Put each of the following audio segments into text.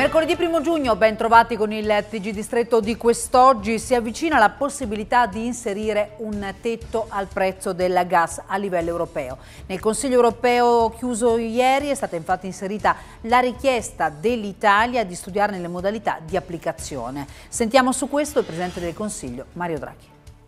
Mercoledì 1 giugno, ben trovati con il TG Distretto di quest'oggi. Si avvicina la possibilità di inserire un tetto al prezzo del gas a livello europeo. Nel Consiglio europeo chiuso ieri è stata infatti inserita la richiesta dell'Italia di studiarne le modalità di applicazione. Sentiamo su questo il Presidente del Consiglio, Mario Draghi.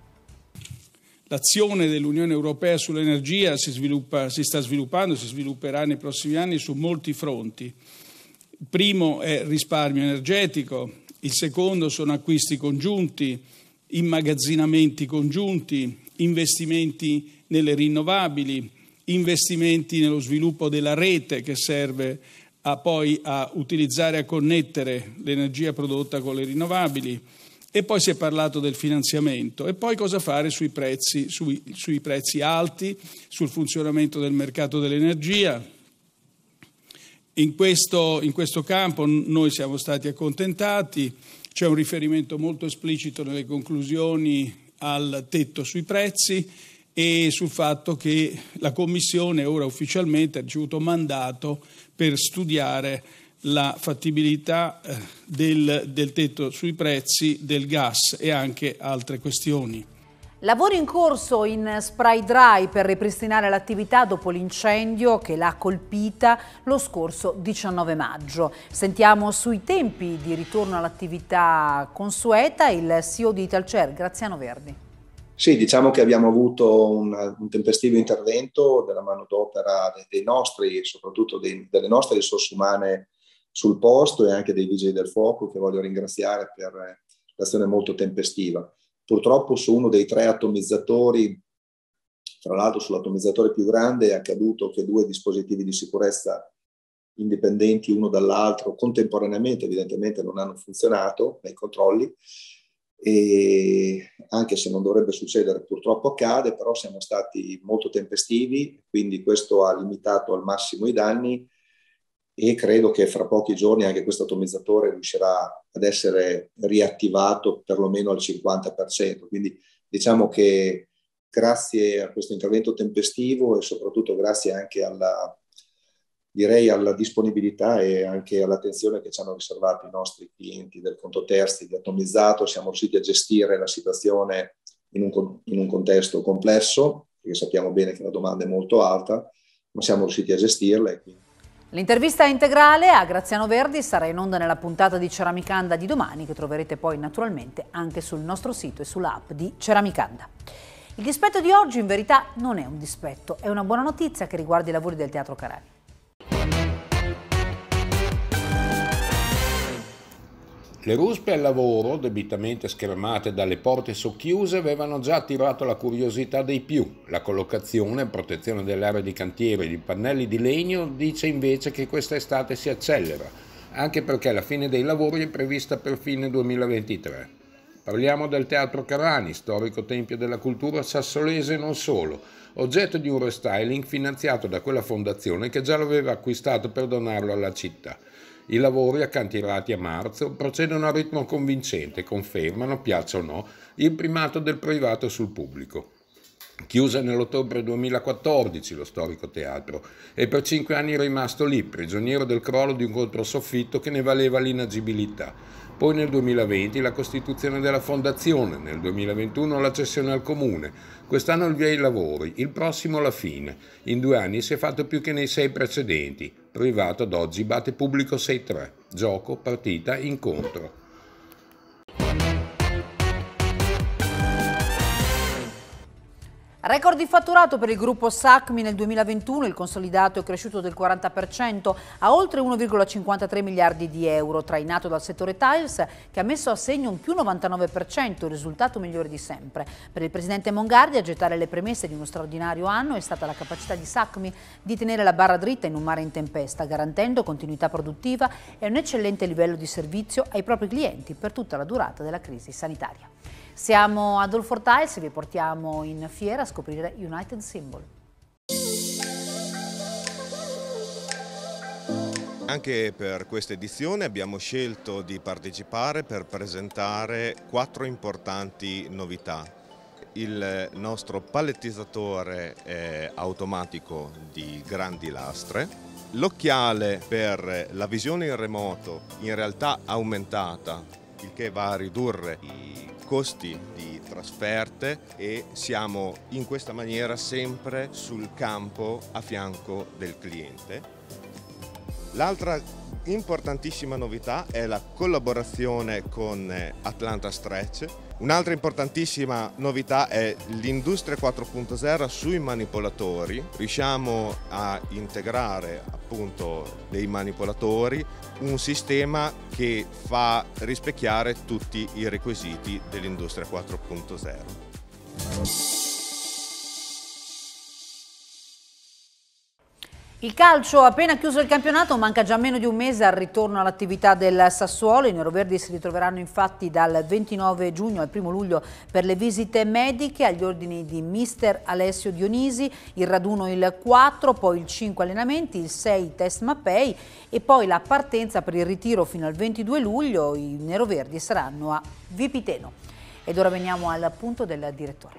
L'azione dell'Unione Europea sull'energia si svilupperà nei prossimi anni su molti fronti. Il primo è il risparmio energetico, il secondo sono acquisti congiunti, immagazzinamenti congiunti, investimenti nelle rinnovabili, investimenti nello sviluppo della rete che serve poi a utilizzare e a connettere l'energia prodotta con le rinnovabili. E poi si è parlato del finanziamento e poi cosa fare sui prezzi alti, sul funzionamento del mercato dell'energia. In questo campo noi siamo stati accontentati, c'è un riferimento molto esplicito nelle conclusioni al tetto sui prezzi e sul fatto che la Commissione ora ufficialmente ha ricevuto mandato per studiare la fattibilità del tetto sui prezzi del gas e anche altre questioni. Lavori in corso in spray dry per ripristinare l'attività dopo l'incendio che l'ha colpita lo scorso 19 maggio. Sentiamo sui tempi di ritorno all'attività consueta il CEO di Italcer, Graziano Verdi. Sì, diciamo che abbiamo avuto un tempestivo intervento della manodopera dei nostri, soprattutto delle nostre risorse umane sul posto e anche dei vigili del fuoco, che voglio ringraziare per l'azione molto tempestiva. Purtroppo su uno dei 3 atomizzatori, tra l'altro sull'atomizzatore più grande, è accaduto che 2 dispositivi di sicurezza indipendenti uno dall'altro contemporaneamente evidentemente non hanno funzionato nei controlli, e anche se non dovrebbe succedere purtroppo accade, però siamo stati molto tempestivi, quindi questo ha limitato al massimo i danni e credo che fra pochi giorni anche questo atomizzatore riuscirà ad essere riattivato perlomeno al 50%. Quindi diciamo che grazie a questo intervento tempestivo e soprattutto grazie anche alla disponibilità e anche all'attenzione che ci hanno riservato i nostri clienti del conto terzi di Atomizzato, siamo riusciti a gestire la situazione in un contesto complesso, perché sappiamo bene che la domanda è molto alta, ma siamo riusciti a gestirla e quindi. L'intervista integrale a Graziano Verdi sarà in onda nella puntata di Ceramicanda di domani, che troverete poi naturalmente anche sul nostro sito e sull'app di Ceramicanda. Il dispetto di oggi in verità non è un dispetto, è una buona notizia che riguarda i lavori del Teatro Carani. Le ruspe al lavoro, debitamente schermate dalle porte socchiuse, avevano già attirato la curiosità dei più. La collocazione e protezione delle aree di cantiere di pannelli di legno dice invece che quest'estate si accelera, anche perché la fine dei lavori è prevista per fine 2023. Parliamo del Teatro Carani, storico tempio della cultura sassolese e non solo, oggetto di un restyling finanziato da quella fondazione che già l'aveva acquistato per donarlo alla città. I lavori, accantierati a marzo, procedono a ritmo convincente e confermano, piaccia o no, il primato del privato sul pubblico. Chiusa nell'ottobre 2014 lo storico teatro e per 5 anni è rimasto lì, prigioniero del crollo di un controsoffitto che ne valeva l'inagibilità. Poi nel 2020 la costituzione della fondazione, nel 2021 la cessione al comune, quest'anno il via ai lavori, il prossimo la fine. In 2 anni si è fatto più che nei 6 precedenti. Privato ad oggi batte pubblico 6-3. Gioco, partita, incontro. Record di fatturato per il gruppo Sacmi nel 2021, il consolidato è cresciuto del 40% a oltre 1,53 miliardi di euro, trainato dal settore Tiles che ha messo a segno un più 99%, il risultato migliore di sempre. Per il presidente Mongardi a gettare le premesse di uno straordinario anno è stata la capacità di Sacmi di tenere la barra dritta in un mare in tempesta, garantendo continuità produttiva e un eccellente livello di servizio ai propri clienti per tutta la durata della crisi sanitaria. Siamo ad All4 Tiles e vi portiamo in fiera a scoprire United Symbol. Anche per questa edizione abbiamo scelto di partecipare per presentare 4 importanti novità. Il nostro palettizzatore automatico di grandi lastre, L'occhiale per la visione in remoto in realtà aumentata, il che va a ridurre i costi di trasferte e siamo in questa maniera sempre sul campo a fianco del cliente. L'altra importantissima novità è la collaborazione con Atlanta Stretch. Un'altra importantissima novità è l'industria 4.0 sui manipolatori. Riusciamo a integrare appunto dei manipolatori, un sistema che fa rispecchiare tutti i requisiti dell'industria 4.0. Il calcio ha appena chiuso il campionato, manca già meno di un mese al ritorno all'attività del Sassuolo. I neroverdi si ritroveranno infatti dal 29 giugno al 1 luglio per le visite mediche agli ordini di mister Alessio Dionisi, il raduno il 4, poi il 5 allenamenti, il 6 test mappei e poi la partenza per il ritiro fino al 22 luglio. I neroverdi saranno a Vipiteno. Ed ora veniamo al punto del direttore.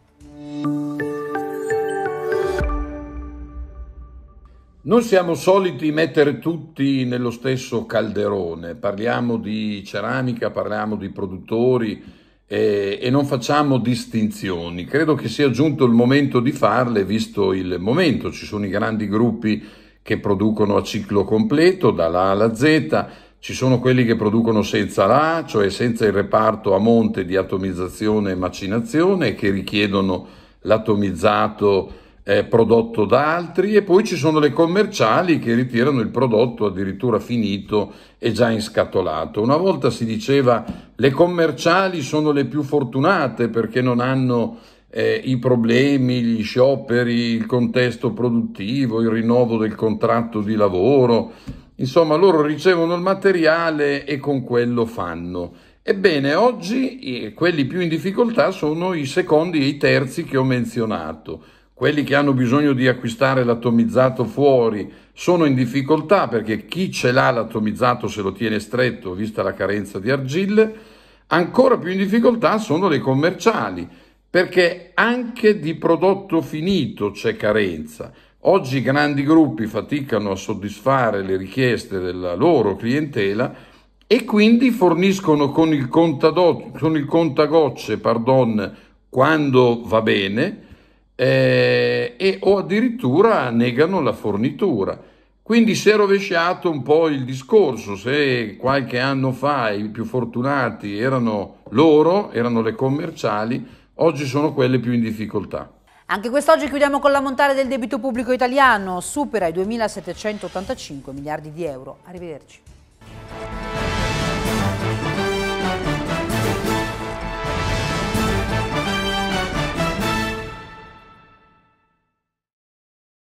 Non siamo soliti mettere tutti nello stesso calderone, parliamo di ceramica, parliamo di produttori e non facciamo distinzioni. Credo che sia giunto il momento di farle, visto il momento. Ci sono i grandi gruppi che producono a ciclo completo, dalla A alla Z, ci sono quelli che producono senza la A, cioè senza il reparto a monte di atomizzazione e macinazione, e che richiedono l'atomizzato prodotto da altri, e poi ci sono le commerciali che ritirano il prodotto addirittura finito e già inscatolato. Una volta si diceva le commerciali sono le più fortunate perché non hanno i problemi, gli scioperi, il contesto produttivo, il rinnovo del contratto di lavoro, insomma loro ricevono il materiale e con quello fanno. Ebbene, oggi quelli più in difficoltà sono i secondi e i terzi che ho menzionato. Quelli che hanno bisogno di acquistare l'atomizzato fuori sono in difficoltà perché chi ce l'ha l'atomizzato se lo tiene stretto, vista la carenza di argille. Ancora più in difficoltà sono le commerciali, perché anche di prodotto finito c'è carenza. Oggi i grandi gruppi faticano a soddisfare le richieste della loro clientela e quindi forniscono con il contagocce, quando va bene, o addirittura negano la fornitura. Quindi si è rovesciato un po' il discorso. Se qualche anno fa i più fortunati erano le commerciali, oggi sono quelle più in difficoltà. Anche quest'oggi chiudiamo con l'ammontare del debito pubblico italiano, supera i 2.785 miliardi di euro. Arrivederci.